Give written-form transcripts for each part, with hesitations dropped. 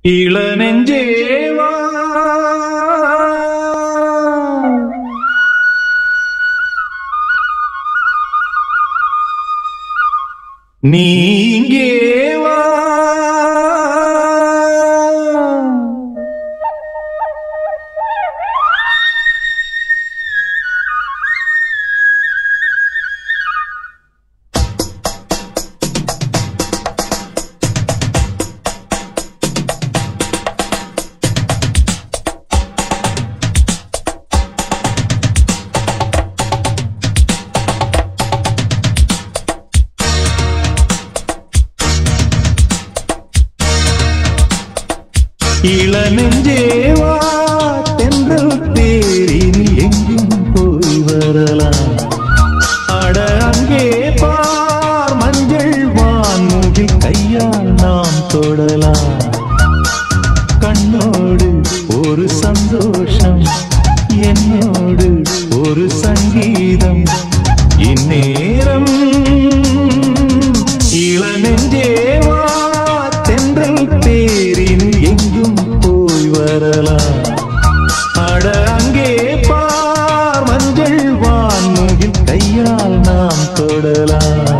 இளநெஞ்சேவா நீங்கேவா இளநெஞ்சேவா தென்றல் தேரில் எங்கும் போய் வரலாம். அட அங்கே பார் மஞ்சள் வான்முகில் கையால் நாம் தொடலாம். கண்ணோடு ஒரு சந்தோஷம், என்னோடு ஒரு சங்கீதம். இந்நேரம் இளநெஞ்சேவா தென்றல் தேரில் எங்கும் போய் வரலாம். அட அங்கே பார் மஞ்சள் வான்முகில் கையால் நாம் தொடலாம்.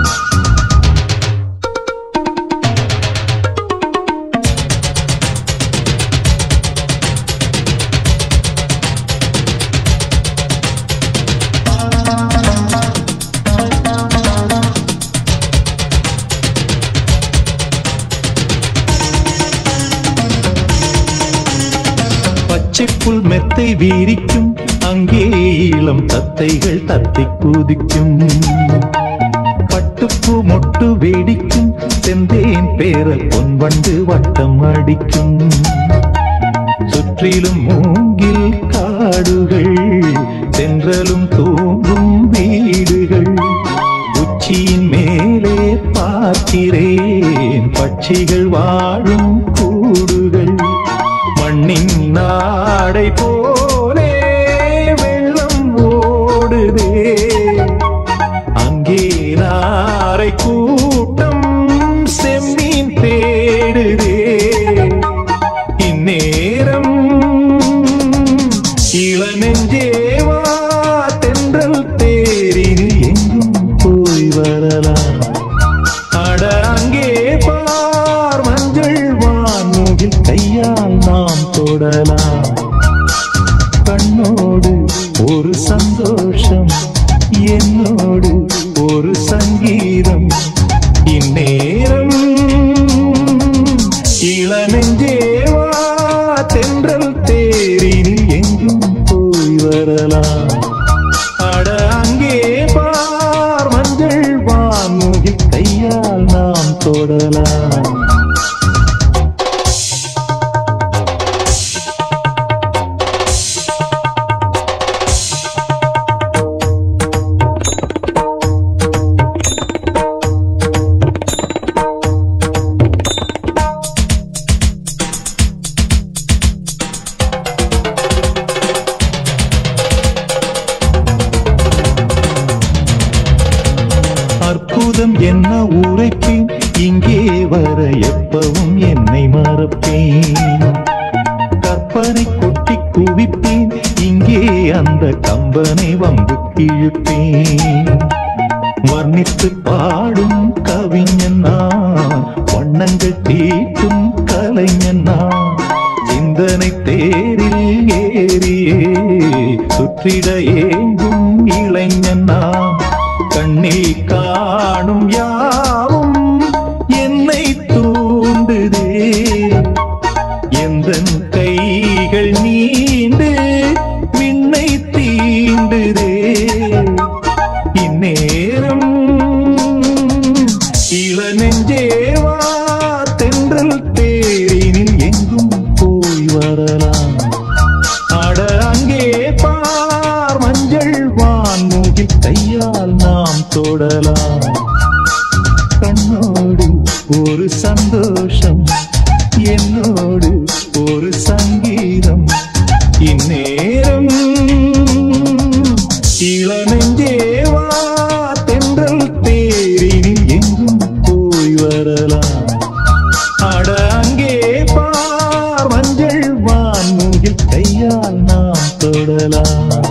பச்சைப்புல் மெத்தை வீரிக்கும், அங்கே இளம் தத்தைகள் தத்தை குதிக்கும். பட்டுப்பூ மொட்டு வேடிக்கும், செந்தேன் பேரல் பொன்வண்டு வட்டம் அடிக்கும். சுற்றிலும் மூங்கில் காடுகள், தென்றலும் தூங்கும் வீடுகள். உச்சியின் மேலே பார்க்கிறேன் பட்சிகள் வாழும் கூடுகள். மண்ணின் நாடை போலே வெள்ளம் ஓடுதே, அங்கே நாரை கூட்டம் செம்மீன் தேடுதே. இந்நேரம் இளநெஞ்சேவா தென்றல் தேரில் எங்கும் போய் வரலாம். அட அங்கே பார் மஞ்சள் வான்முகில் கையால் நாம் தொடலாம். கண்ணோடு ஒரு சந்தோஷம், என்னோடு ஒரு சங்கீதம். இந்நேரம் இளநெஞ்சேவா தென்றல் தேரில் எங்கும் போய் வரலாம். அட அங்கே பார் மஞ்சள் வான்முகில் கையால் நாம் தொடலாம். அற்புதம் என்ன உரைப்பேன், இங்கே வர எப்பவும் என்னை மறப்பேன். கற்பனை கொட்டி குவிப்பேன், இங்கே அந்த கம்பனை வம்பு கிழிப்பேன். வர்ணித்து பாடும் கவிஞன் நான், வண்ணங்கள் தீட்டும் கலைஞன் நான். சிந்தனை தேரில் ஏறியே சுற்றிட ஏங்கும் இளைஞன் நான். கண்ணில் காணும் யாவும் என்னை தூண்டுதே, எந்தன் கைகள் நீண்டு விண்ணை தீண்டுதே. இந்நேரம் இளநெஞ்சேவா தென்றல் தேரினில் எங்கும் போய் வரலாம். அட அங்கே பார் மஞ்சள் வான்முகில் கையால் நாம் தொடலாம். கண்ணோடு ஒரு சந்தோஷம், என்னோடு ஒரு சங்கீதம். இந்நேரம் இளநெஞ்சேவா தென்றல் தேரினில் எங்கும் போய் வரலாம். அட அங்கே பா கையால் நாம் தொடலாம்.